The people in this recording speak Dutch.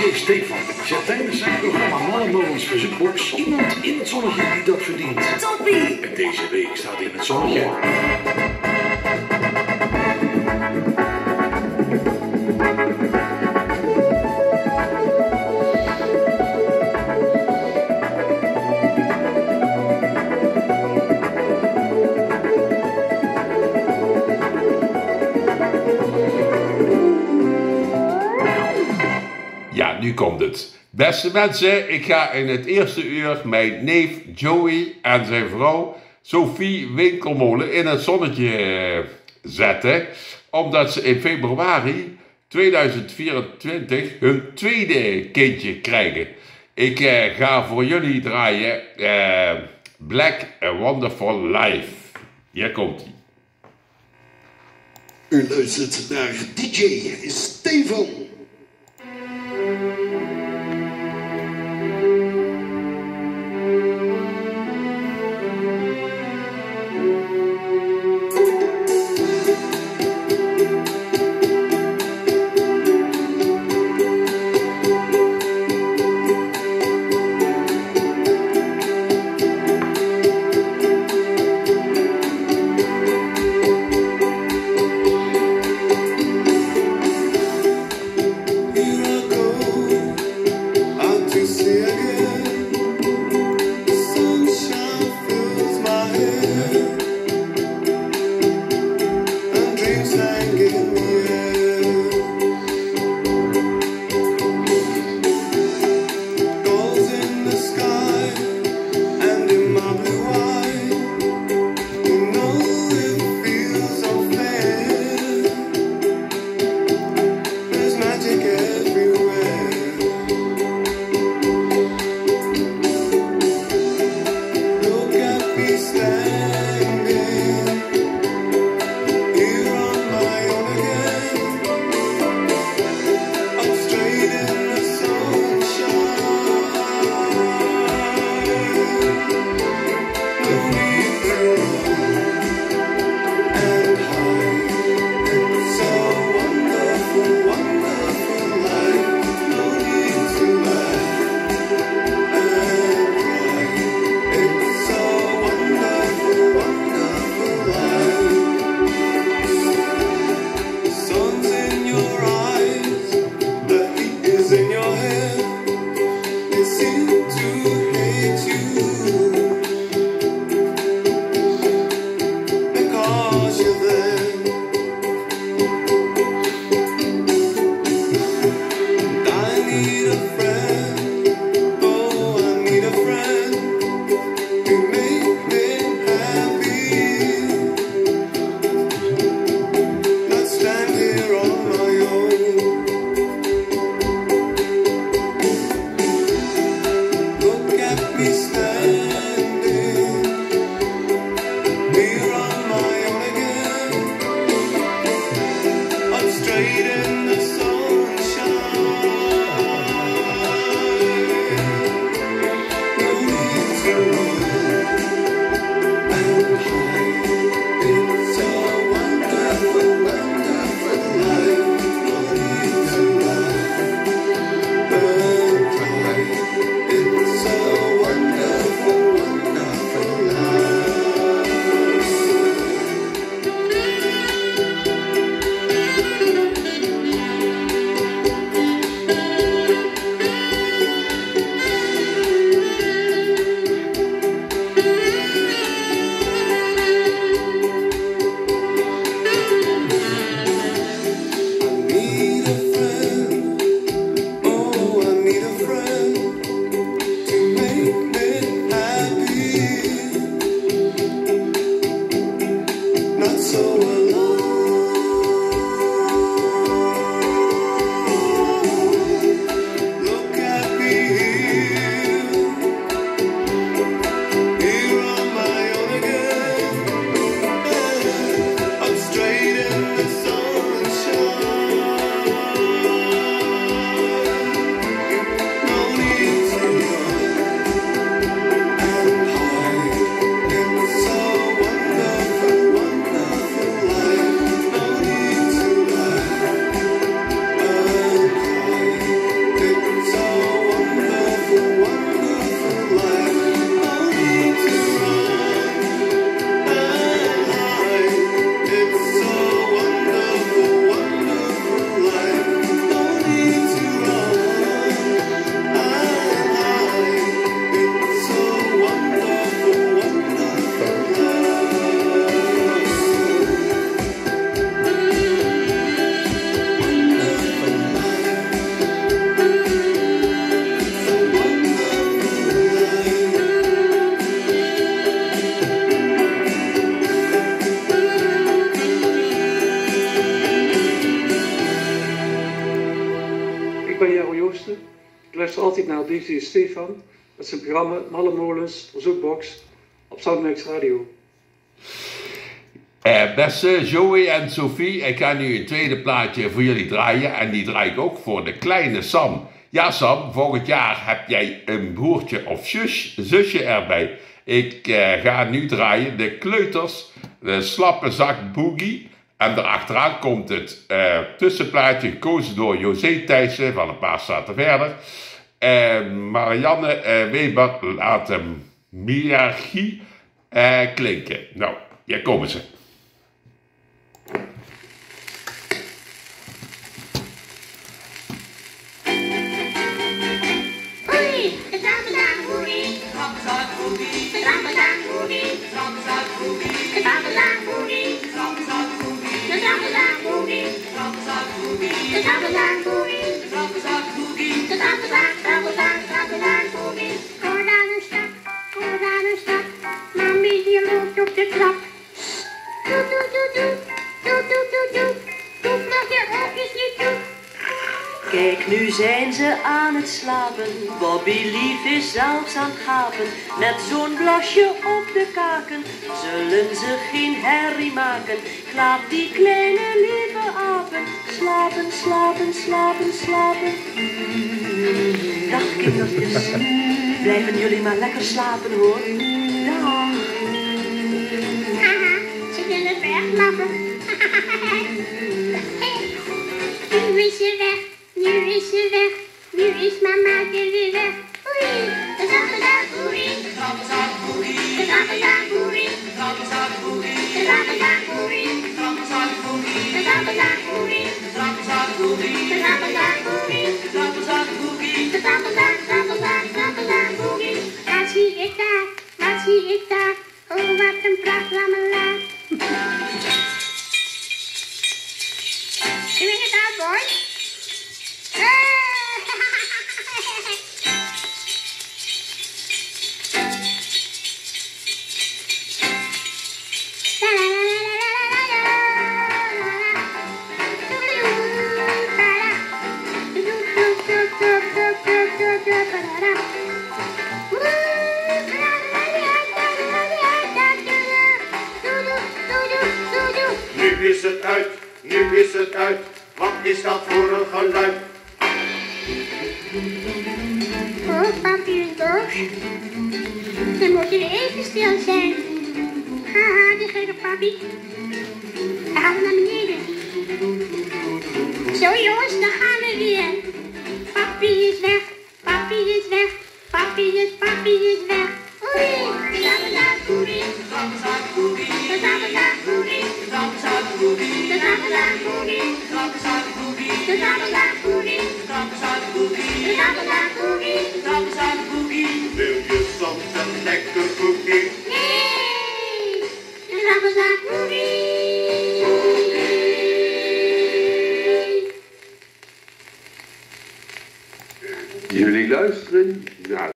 DJ Stefan zet tijdens zijn programma Mannenmolens Verzoekbox iemand in het zonnetje die dat verdient. Toppie! En deze week staat in het zonnetje. Ja, nu komt het. Beste mensen, ik ga in het eerste uur mijn neef Joey en zijn vrouw Sophie Winkelmolen in het zonnetje zetten. Omdat ze in februari 2024 hun tweede kindje krijgen. Ik ga voor jullie draaien Black A Wonderful Life. Hier komt ie. U luistert naar DJ Stefan. luister altijd naar DJ Stefan met zijn programma Malle Molens, Verzoekbox op Soundmax Radio. Beste Joey en Sophie, ik ga nu een tweede plaatje voor jullie draaien. En die draai ik ook voor de kleine Sam. Ja Sam, volgend jaar heb jij een broertje of zusje erbij. Ik ga nu draaien de Kleuters, de Slappe Zak Boogie. En daarachteraan komt het tussenplaatje gekozen door José Thijssen van een paar staten verder. Marianne Weber laat hem Miarchie klinken. Nou, hier komen ze. Kijk, nu zijn ze aan het slapen. Bobby Lief is zelfs aan het gapen. Met zo'n blasje op de kaken zullen ze geen herrie maken. Klaap die kleine lieve apen. Slapen, slapen, slapen, slapen. Dag kindertjes, blijven jullie maar lekker slapen hoor. Dag. Haha, ze willen weglappen. Nu is ze weg. Nu is ze weg, nu is mama weer weg. Oei, de zappelzak boerie, de zappelzak boerie, de zappelzak boerie, de zappelzak boerie, de zappelzak boerie, de zappelzak boerie, de zappelzak boerie, de zappelzak boerie, de zappelzak boerie, de zappelzak boerie, de zappelzak, zappelzak, zappelzak boerie. Wat zie ik daar, wat zie ik daar, oh wat een pracht lamela. Doe je het al, boy? Nu is het uit, nu is het uit. Wat is dat voor een geluid? Oh, papi is boos. Dan moet je even stil zijn. Haha, die gekke papi. Dan gaan we naar beneden. Zo jongens, dan gaan we weer. Papi is weg, papi is weg, papi is weg. Oei, de zappelzak boerie, de zappelzak boerie, de zappelzak boerie, de zappelzak boerie, de zappelzak boerie, de zappelzak boerie, de zappelzak boerie, de zappelzak boerie, de zappelzak boerie, de zappelzak boerie. Wil je soms een lekker koekie? Nee, de zappelzak boerie. Jullie luisteren naar